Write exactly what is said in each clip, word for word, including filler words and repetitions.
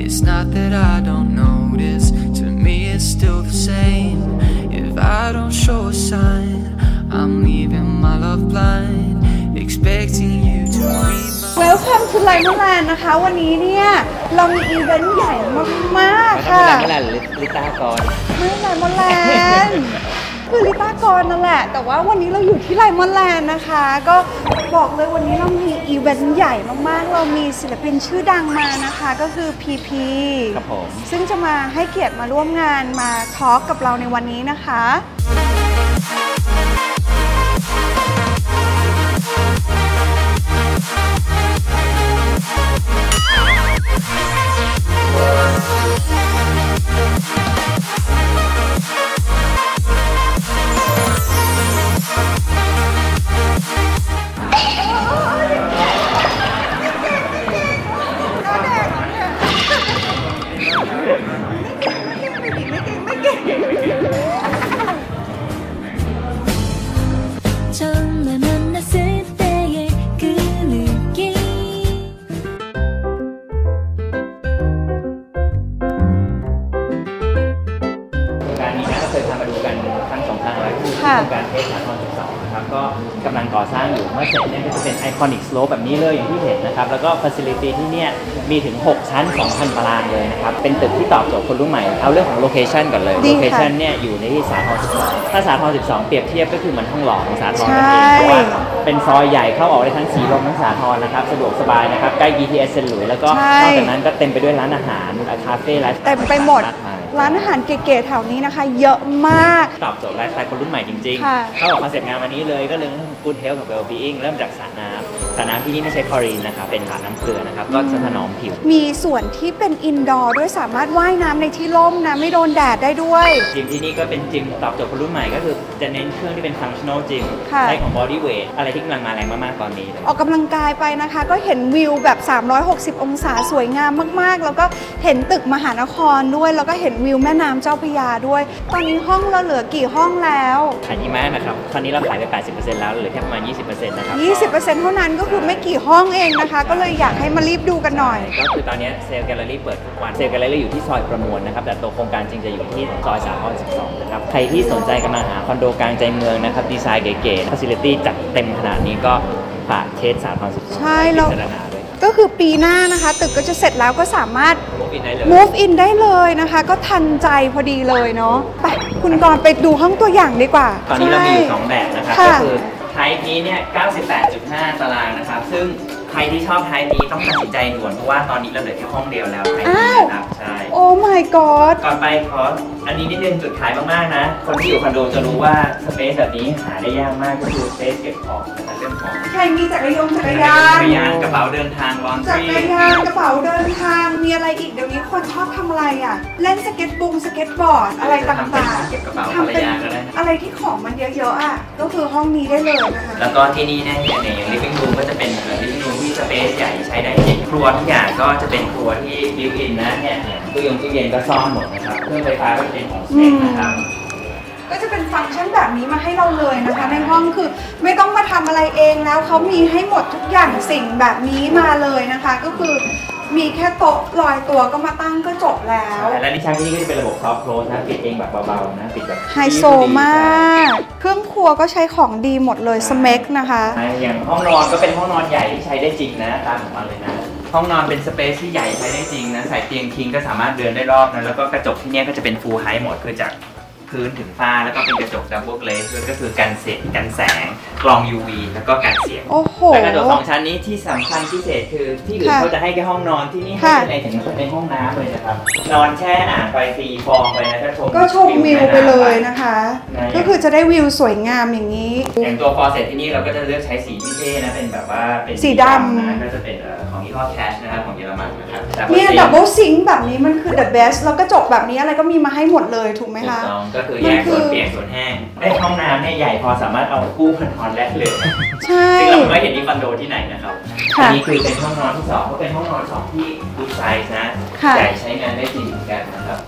It's not that I don't notice, to me it's still the same. If I don't show a sign, I'm leaving my love blind, expecting you to read my... Welcome to Limeland นะคะวันนี้เนี่ยเรามีอีเวนต์ใหญ่มากๆค่ะไม่ใช่ลิต้ากรไม่ไลมอนแลนด์คือลิต้ากรนั่นแหละแต่ว่าวันนี้เราอยู่ที่ไลมอนแลนด์นะคะก็บอกเลยวันนี้เรามีอีเวนต์ใหญ่มากๆเรามีศิลปินชื่อดังมานะคะก็คือ พี พีครับผมซึ่งจะมาให้เกียรติมาร่วมงานมาทอล์กกับเราในวันนี้นะคะการเทสสาทรสิบสองนะครับก็กำลังก่อสร้างอยู่เมื่อเสร็จเนี่ยก็จะเป็นไอคอนิกสโลปแบบนี้เลยอย่างที่เห็นนะครับแล้วก็ฟัซิลิตี้ที่เนี่ยมีถึงหกชั้น สองพัน ตารางเลยนะครับเป็นตึกที่ตอบโจทย์คนรุ่นใหม่เอาเรื่องของโลเคชันก่อนเลยโลเคชันเนี่ยอยู่ในที่สาทรสิบสองถ้าสาทรสิบสองเปรียบเทียบก็คือเหมือนห้องหล่อของสาทรนั่นเองเพราะว่าเป็นซอยใหญ่เข้าออกได้ทั้งสีลมทั้งสาทรนะครับสะดวกสบายนะครับใกล้ บี ที เอส เซนต์หลุยส์แล้วก็นอกจากนั้นก็เต็มไปด้วยร้านอาหารคาเฟ่ไลฟ์สไตล์เต็มไปหมดร้านอาหารเก๋ๆแถวนี้นะคะเยอะมากตอบโจทย์ไลฟ์สไตล์คนรุ่นใหม่จริงๆเข้ากับคอนเซ็ปต์งานวันนี้เลยก็เรื่องของ Good Health กับ Well-being เริ่มจากสระน้ำสระน้ำที่นี่ไม่ใช่คลอรีนนะครับเป็นสระน้ำเกลือนะครับก็จะถนอมผิวมีส่วนที่เป็นอินดอร์ด้วยสามารถว่ายน้ำในที่ร่มนะไม่โดนแดดได้ด้วยจิมที่นี่ก็เป็นจิมตอบโจทย์คนรุ่นใหม่ก็คือจะเน้นเครื่องที่เป็น functional gym ใช้ของ body weight อะไรที่กำลังมาแรงมากๆตอนนี้ออกกำลังกายไปนะคะก็เห็นวิวแบบสามร้อยหกสิบองศาสวยงามมากๆแล้วก็เห็นตึกมหานครด้วยแล้วก็เห็นวิวแม่น้ำเจ้าพระยาด้วยตอนนี้ห้องเราเหลือกี่ห้องแล้วขายดีมากนะครับตอนนี้เราขายไป แปดสิบเปอร์เซ็นต์ แล้วเหลือแค่ประมาณ ยี่สิบเปอร์เซ็นต์ นะครับยี่สิบเปอร์เซ็นต์ เท่านั้นก็คือไม่กี่ห้องเองนะคะก็เลยอยากให้มารีบดูกันหน่อยก็คือตอนนี้เซลล์แกลเลอรี่เปิดทุกวันเซลล์แกลเลอรี่อยู่ที่ซอยประมวลนะครับแต่ตัวโครงการจริงจะอยู่ที่ซอยสาทรสิบสองนะครับใครที่สนใจกำลังหาคอนโดกลางใจเมืองนะครับดีไซน์เก๋ๆ facility จัดเต็มขนาดนี้ก็ฝากเทสสาทรสิบสองใช่แล้วก็คือปีหน้านะคะตึกก็จะเสร็จแล้วก็สามารถ move in ได้เลยนะคะก็ทันใจพอดีเลยเนาะไปคุณกรณ์ไปดูห้องตัวอย่างดีกว่าตอนนี้เรามีอยู่สองแบบนะครับก็คือไทป์นี้เนี่ย เก้าสิบแปดจุดห้า ตารางนะครับซึ่งใครที่ชอบไทป์นี้ต้องตัดสินใจด่วนเพราะว่าตอนนี้เราเหลือแค่ห้องเดียวแล้วไทป์นี้นะครับใช่โอ้ my god ก่อนไปขออันนี้นิดนึงจุดขายมากๆนะคนที่อยู่คอนโดจะรู้ว่าสเปซแบบนี้หาได้ยากมากก็คือสเปซเก็บของเรื่องของใครมีจักรยานจักรยานจักรยานกระเป๋าเดินทางลอนทรีจักรยานกระเป๋าเดินทางมีอะไรอีกเดี๋ยวนี้คนชอบทำอะไรอ่ะเล่นสเก็ตบุงสเก็ตบอร์ดอะไรต่างๆเก็บกระเป๋าภรรยาก็ได้อะไรที่ของมันเยอะๆอ่ะก็คือห้องนี้ได้เลยนะคะแล้วก็ที่นี่เนี่ยในอย่าง living room ก็จะเป็น living room ที่สเปซใหญ่ใช้ได้จริงครัวทุกอย่างก็จะเป็นครัวที่ built in นะเนี่ยตู้ยงตู้เย็นก็ซ่อมหมดนะครับเครื่องไฟฟ้าก็เป็นของเซ็ตนะครับก็จะเป็นฟังก์ชันแบบนี้มาให้เราเลยนะคะในห้องคือไม่ต้องมาทำอะไรเองแล้วเขามีให้หมดทุกอย่างสิ่งแบบนี้มาเลยนะคะก็คือมีแค่โต๊ะลอยตัวก็มาตั้งก็จบแล้วและดิฉันที่นี่ก็จะเป็นระบบซอฟต์โคลสนะปิดเองแบบเบาๆนะปิดแบบไฮโซมากเครื่องครัวก็ใช้ของดีหมดเลยสเมคนะคะอย่างห้องนอนก็เป็นห้องนอนใหญ่ที่ใช้ได้จริงนะตามผมมาเลยนะห้องนอนเป็นสเปซที่ใหญ่ใช้ได้จริงนะใส่เตียงคิงก็สามารถเดินได้รอบนะแล้วก็กระจกที่นี่ก็จะเป็นฟูลไฮท์หมดคือจากพื้นถึงฟ้าแล้วก็เป็นกระจกดับเบิลเกลสด้วยก็คือกันเสียงกันแสงกรอง ยู วี แล้วก็กันเสียงและกระจกสองชั้นนี้ที่สำคัญพิเศษคือที่อื่นเขาจะให้แค่ห้องนอนที่นี่ให้ในถึงในห้องน้ำเลยนะครับนอนแช่อ่างไปตีฟองไปนะก็ชมก็ชมวิวไปเลยนะคะก็คือจะได้วิวสวยงามอย่างนี้อย่างตัวฟอร์เซตที่นี่เราก็จะเลือกใช้สีที่เท่นะเป็นแบบว่าเป็นสีดำนะก็จะเป็นของยี่ห้อแคชนะครับของเยอรมันนะครับเนี่ยดับเบิลซิงค์แบบนี้มันคือ the best แล้วกระจกแบบนี้อะไรก็มีมาให้หมดเลยถูกไหมคะก็คือแยกส่วนเปียกส่วนแห้งไอ้ห้องน้ำเนี่ยใหญ่พอสามารถเอากู้มานอนแลกเลยใช่ซึ่งเราไม่เห็นที่คอนโดที่ไหนนะครับอันนี้คือเป็นห้องนอนที่สองก็เป็นห้องนอนสองที่ดูไซส์นะใหญ่ใช้งานได้จริงเหมือนกันนะครับ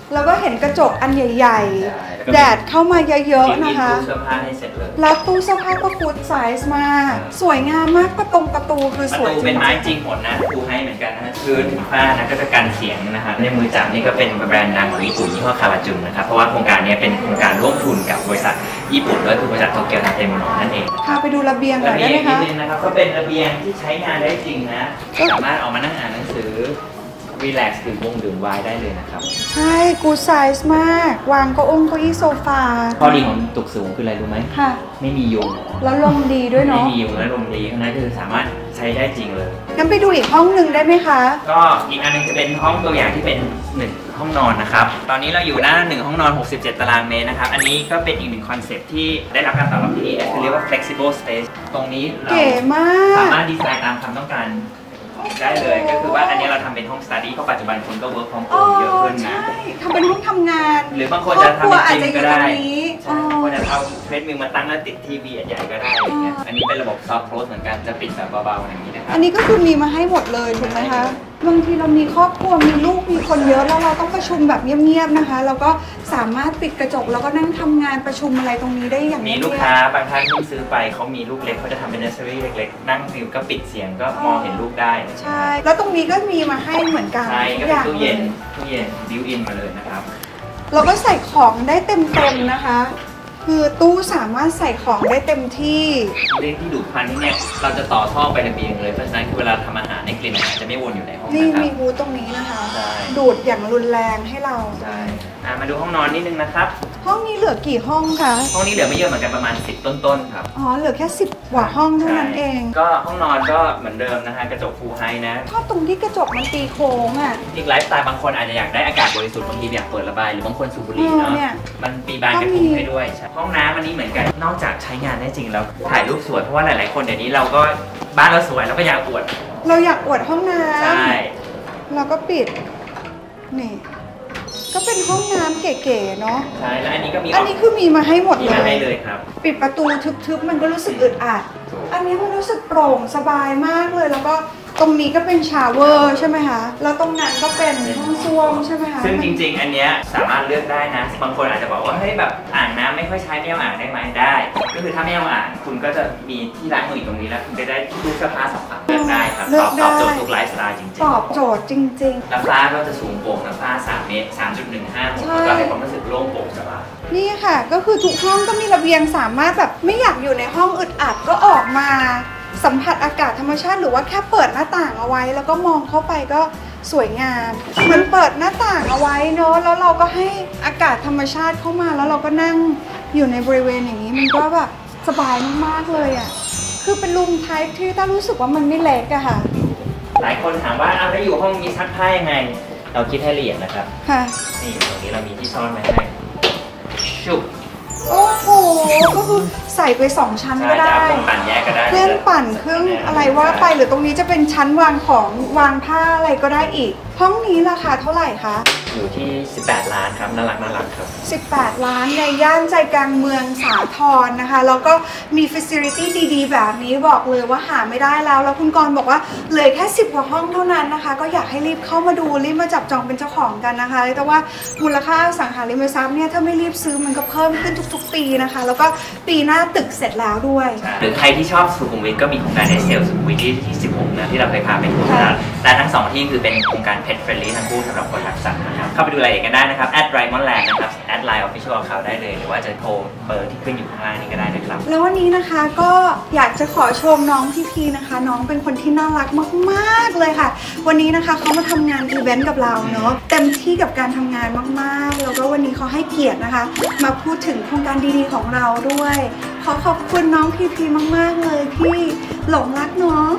แล้วก็เห็นกระจกอันใหญ่ๆแดดเข้ามาเยอะๆนะคะตู้เสื้อผ้าให้เสร็จเลยแล้วตู้เสื้อผ้าก็ฟูดไซส์มากสวยงามมากประตงประตูคือสวยจริงประตูเป็นไม้จริงหมดนะปูให้เหมือนกันนะพื้นผ้านะก็จะกันเสียงนะคะในมือจับนี่ก็เป็นแบรนด์ดังของญี่ปุ่นยี่ห้อคาวาจุนนะครับเพราะว่าโครงการนี้เป็นโครงการร่วมทุนกับบริษัทญี่ปุ่นด้วยคือบริษัทโตเกียวทาเทโมโนะนั่นเองพาไปดูระเบียงหน่อยได้ไหมคะระเบียงนิดนึงนะครับก็เป็นระเบียงที่ใช้งานได้จริงนะสามารถออกมานั่งอ่านหนังสือรีแลกซ์ดื่มวงดื่มไวน์ได้เลยนะครับใช่กูดไซส์มากวางเก้าอี้เก้าอี้โซฟาข้อดีของตึกสูงคืออะไรรู้ไหมค่ะไม่มียุงแล้วลมดีด้วยเนาะไม่มียุงและลมดีเพราะนั้นคือสามารถใช้ได้จริงเลยงั้นไปดูอีกห้องหนึ่งได้ไหมคะก็อีกอันนึงจะเป็นห้องตัวอย่างที่เป็นหนึ่งห้องนอนนะครับตอนนี้เราอยู่หน้าหนึ่งห้องนอนหกสิบเจ็ดตารางเมตรนะครับอันนี้ก็เป็นอีกหนึ่งคอนเซ็ปต์ที่ได้รับการตอบรับที่ดีคือเรียกว่า flexible space ตรงนี้เราสามารถดีไซน์ตามความต้องการได้เลยก็คือว่าอันนี้เราทำเป็นห้องสตูดี้เพราะปัจจุบันคนก็เวิร์กฟรอมโฮมเยอะขึ้นนะทำเป็นห้องทำงานหรือบางคนจะทำเป็นจิมก็ได้คนจะเอาเทรดมิลมาตั้งแล้วติดทีวีใหญ่ก็ได้อย่างเงี้ยอันนี้เป็นระบบซอฟต์โคลสเหมือนกันจะปิดแบบเบาๆอย่างนี้นะครับอันนี้ก็คือมีมาให้หมดเลยถูกไหมคะบางทีเรามีครอบครัวมีลูกมีคนเยอะแล้วเราต้องประชุมแบบเงียบๆนะคะเราก็สามารถปิดกระจกแล้วก็นั่งทำงานประชุมอะไรตรงนี้ได้อย่างมีลูกค้าบางท่านที่ซื้อไปเขามีลูกเล็กเขาจะทำเป็นเนสเซอรี่เล็กๆนั่งฟิวก็ปิดเสียงก็มองเห็นลูกได้ใช่แล้วตรงนี้ก็มีมาให้เหมือนกันใช่ก็เป็นตู้เย็นตู้เย็นบิวอินมาเลยนะครับเราก็ใส่ของได้เต็มๆนะคะคือตู้สามารถใส่ของได้เต็มที่เรื่องที่ดูดควันนี่เนี่ยเราจะต่อท่อไประเบียงเลยเพราะฉะนั้นเวลาทำอาหารในกลิ่นอาหารจะไม่วนอยู่ในห้องนี่มีฮูดตรงนี้นะคะดูดอย่างรุนแรงให้เราใช่มาดูห้องนอนนิดนึงนะครับห้องนี้เหลือกี่ห้องคะห้องนี้เหลือไม่เยอะเหมือนกันประมาณสิบต้นๆครับอ๋อเหลือแค่สิบกว่าห้องเท่านั้นเองก็ห้องนอนก็เหมือนเดิมนะฮะกระจกฟูลไฮนะชอบตรงที่กระจกมันตีโค้งอ่ะอีกไลฟ์สไตล์บางคนอาจจะอยากได้อากาศบริสุทธิ์บางทีอยากเปิดระบายหรือบางคนสูบบุหรี่เนาะมันมีบานกระทุ้งให้ด้วยห้องน้ำอันนี้เหมือนกันนอกจากใช้งานได้จริงแล้วถ่ายรูปสวยเพราะว่าหลายๆคนเดี๋ยวนี้เราก็บ้านเราสวยเราก็อยากอวดเราอยากอวดห้องน้ำใช่เราก็ปิดนี่ก็เป็นห้องน้ำเก๋ๆเนาะใช่แล้วอันนี้ก็มีอันนี้คือมีมาให้หมดเลยมีมาให้เลยครับปิดประตูทึบๆมันก็รู้สึกอึดอัดอันนี้มันรู้สึกโปร่งสบายมากเลยแล้วก็ตรงนี้ก็เป็นชาวเวอร์ใช่ไหมคะแล้วตรงนั้นก็เป็นห้องส้วมใช่ไหมคะซึ่งจริงๆอันนี้สามารถเลือกได้นะบางคนอาจจะบอกว่าเฮ้ยแบบอ่างน้ำไม่ค่อยใช้ไม่เอาอ่างได้ไหมได้ก็คือถ้าไม่เอาอ่างคุณก็จะมีที่ล้างมือตรงนี้แล้วคุณจะได้ตู้เสื้อผ้าสองฝั่งเลือกได้ครับตอบโจทย์ทุกไลฟ์สไตล์จริงๆตอบโจทย์จริงๆน้ำฟ้าก็จะสูงโปร่งน้ำฟ้าสามเมตรสามจุดหนึ่งห้าผมก็ให้ความรู้สึกโล่งโปร่งสบายนี่ค่ะก็คือทุกห้องก็มีระเบียงสามารถแบบไม่อยากอยู่ในห้องอึดอัดก็ออกมาสัมผัสอากาศธรรมชาติหรือว่าแค่เปิดหน้าต่างเอาไว้แล้วก็มองเข้าไปก็สวยงามมันเปิดหน้าต่างเอาไว้เนอะแล้วเราก็ให้อากาศธรรมชาติเข้ามาแล้วเราก็นั่งอยู่ในบริเวณอย่างนี้มันก็แบบสบายมากๆเลยอ่ะคือเป็นรูมไทป์ที่ต้ารู้สึกว่ามันไม่เล็กอะค่ะหลายคนถามว่าเอาแล้วอยู่ห้องนี้ซักผ้ายังไงเราคิดให้ละเอียดนะครับค่ะนี่ตรงนี้เรามีที่ซ่อนไว้ให้ชุบโอ้โหก็คือใส่ไปสองชั้นก็ได้เครื่องปั่นแยกก็ได้เครื่องปั่นเครื่องอะไรว่าไปหรือตรงนี้จะเป็นชั้นวางของวางผ้าอะไรก็ได้อีกห้องนี้ราคาเท่าไหร่คะอยู่ที่สิบแปดล้านครับน่ารักน่ารักครับสิบแปดล้านในย่านใจกลางเมืองสาทรนะคะแล้วก็มีฟิสิลิตี้ดีๆแบบนี้บอกเลยว่าหาไม่ได้แล้วแล้วคุณกรณ์บอกว่าเหลือแค่สิบกว่าห้องเท่านั้นนะคะก็อยากให้รีบเข้ามาดูรีบมาจับจองเป็นเจ้าของกันนะคะแต่ว่ามูลค่าอสังหาริมทรัพย์เนี่ยถ้าไม่รีบซื้อมันก็เพิ่มขึ้นทุกๆปีนะคะแล้วก็ปีหน้าตึกเสร็จแล้วด้วยหรือใครที่ชอบสุขุมวิทก็มีโครงการเอสเซลสุขุมวิทที่สิบหกนะที่เราเคยพาไปทัวร์แล้วและทั้งสองที่คือเป็นโครงการเพจเฟรนลี่ทั้งคู่สำหรับคนรักสัตว์นะครับเข้าไปดูรายละเอียดกันได้นะครับแอดไรมอนแลนด์นะครับแอดไลน์ออฟฟิเชียลของเขาได้เลยหรือว่าจะโทรเบอร์ที่ขึ้นอยู่ข้างล่างนี้ก็ได้นะครับแล้ววันนี้นะคะก็อยากจะขอชมน้องพี่พีนะคะน้องเป็นคนที่น่ารักมากๆเลยค่ะวันนี้นะคะเขามาทำงานอีเวนต์กับเราเนาะเต็มที่กับการทำงานมากๆแล้วก็วันนี้เขาให้เกียรตินะคะมาพูดถึงโครงการดีๆของเราด้วยขอขอบคุณน้องพีพีมากๆเลยที่หลงรักน้อง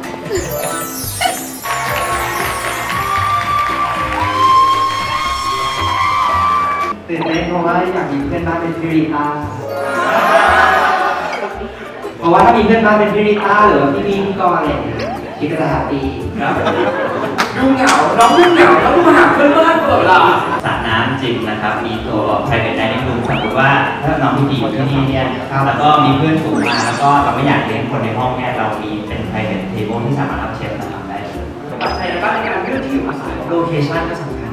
ตื่นเต้นเพราะว่าอยากมีเพื่อนบ้านเป็นพี่ริต้าเพราะว่าถ้ามีเพื่อนบ้านเป็นพี่ริต้าหรือว่าพี่พี่พี่กรเนี่ยคิดก็จะแฮปปี้ครับดูเหงาน้องดูเหงาแล้วดูหาเพื่อนบ้านตลอดเวลาสระน้ำจริงนะครับมีตัว private dining room สมมติว่าถ้าน้องพี่ดีอยู่ที่นี่เนี่ยแล้วก็มีเพื่อนฝูงมาแล้วก็เราไม่อยากเลี้ยงคนในห้องเนี่ยเรามีเป็น private table ที่สามารถรับเชฟมาทำได้เลยใช่แล้วก็ในการเลือกที่อยู่อาศัยโลเคชั่นก็สำคัญ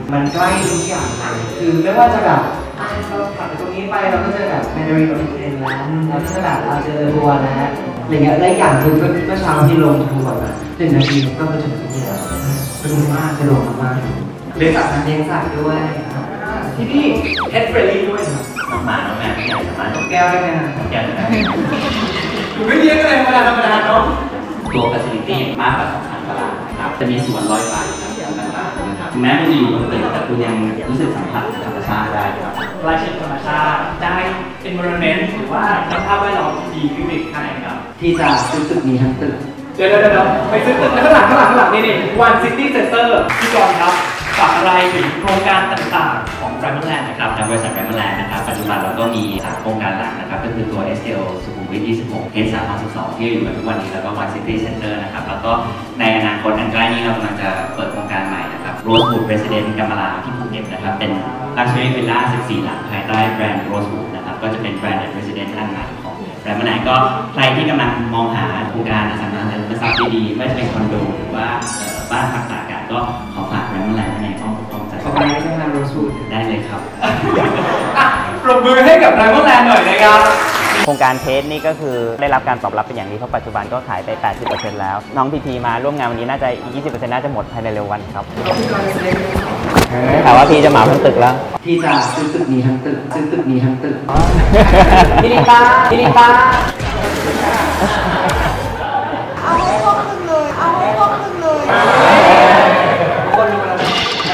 มันใกล้ทุกอย่างเลยคือไม่ว่าจะแบบเราผ่านไปตรงนี้ไปเราก็จะแบบแมนดารินเราเป็นแล้วเราก็จะแบบเราเจอทัวร์นะอะไรเงี้ยและอย่างคือเมื่อเช้าที่ลงทัวร์แบบหนึ่งนาทีก็ไปถึงที่แล้วสะดวกมากสะดวกมากเลี้ยงสัตว์เลี้ยงสัตว์ด้วยที่นี่เพทเฟรนลี่ด้วยครับน้องหมาน้องแมวที่ไหนสามารถแก้วได้ไหมนะแก้วได้หนูไม่เลี้ยงอะไรธรรมดาธรรมดาเนาะตัว facility มากกว่าสองพันตารางนะครับจะมีสวนร้อยไร่ครับต่างๆนะครับแม้คุณจะอยู่บนตึกแต่คุณยังรู้สึกสัมผัสธรรมชาติได้ครับใกล้ชิดธรรมชาติได้ environment หรือว่าสภาพแวดล้อมที่ดีขึ้นอีกขั้นครับที่จะซื้อตึกนี้ทั้งตึกเดี๋ยวเดี๋ยวเดี๋ยวไปซื้อตึกข้างหลังข้างหลังข้างหลังนี่นี่ One City Center พี่กรณ์ครับฝากอะไรถึงโครงการต่างๆของ Ramblerland นะครับทางบริษัท Ramblerland นะครับปัจจุบันเราก็มีสามโครงการหลักนะครับก็คือตัว เอส แอล สุขุมวิท ยี่สิบหก เอส สามสิบสอง ที่อยู่ทุกวันนี้แล้วก็ One City Center นะครับแล้วก็ในอนาคตอันใกล้นี้เรากำลังจะเปิดโครงการใหม่นะครับ Rosewood Residence กัมมาลาที่ภูเก็ตนะครับเป็น Luxury Villa สิบสี่ หลังภายใต้แบรนด์ Rosewood นะครับก็จะเป็น Branded Residence อันใหม่ของRamblerland ก็ใครที่กำลังมองหาโครงการอสังหาริมทรัพย์ดีๆไม่ว่าจะเป็นคอนโดหรือว่าบ้านพักตากอากาศก็ขอฝากRamblerlandไว้ในอ้อมอกอ้อมใจขอไปใช้งาน Rosewood ได้เลยครับปรบมือให้กับ Ramblerland หน่อยนะครับโครงการเทสนี่ก็คือได้รับการตอบรับเป็นอย่างดีเพราะปัจจุบันก็ขายไป แปดสิบเปอร์เซ็นต์ แล้วน้องพีพีมาร่วมงานวันนี้น่าจะอีก ยี่สิบเปอร์เซ็นต์ น่าจะหมดภายในเร็ววันครับแต่ว่าพี่จะเหมาทั้งตึกแล้วพี่จะซื้อตึกนี้ทั้งตึกซื้อตึกนี้ทั้งตึกมินิตามินิตาเอาให้ครบครึ่งเลยเอาให้ครบครึ่งเลยคนดูแล้ว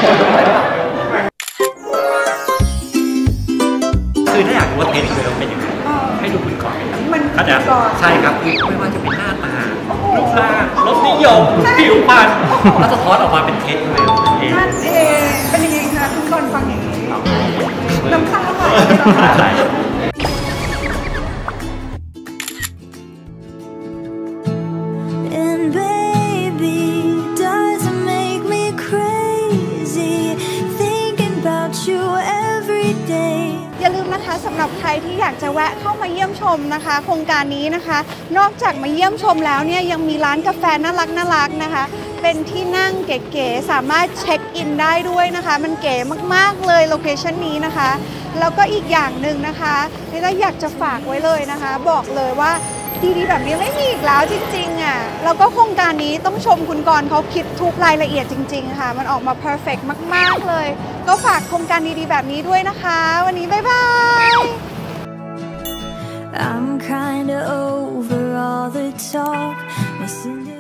คือถ้าอยากรู้ว่าเทสเวลเป็นยังไงให้ดูคุณก่อนมันก็จะใช่ครับคือไม่ว่าจะเป็นหน้าตารูปร่างรสนิยมผิวพรรณแล้วสะท้อนออกมาเป็นเทสเวลเองนั่นเองเป็นยังไงคะคุณก่อนฟังอย่างนี้น้ำตาไหลอย่าลืมนะคะสำหรับใครที่อยากจะแวะเข้ามาเยี่ยมชมนะคะโครงการนี้นะคะนอกจากมาเยี่ยมชมแล้วเนี่ยยังมีร้านกาแฟน่ารักน่ารักนะคะเป็นที่นั่งเก๋ๆสามารถเช็คอินได้ด้วยนะคะมันเก๋มากๆเลยโลเคชั่นนี้นะคะแล้วก็อีกอย่างหนึ่งนะคะนี่เราอยากจะฝากไว้เลยนะคะบอกเลยว่าดีๆแบบนี้ไม่มีอีกแล้วจริงๆอ่ะแล้วก็โครงการนี้ต้องชมคุณกรณ์เขาคิดทุกรายละเอียดจริงๆค่ะมันออกมาเพอร์เฟกต์มากๆเลยก็ฝากโครงการดีๆแบบนี้ด้วยนะคะวันนี้บ๊ายบาย I'm kinda over all the talk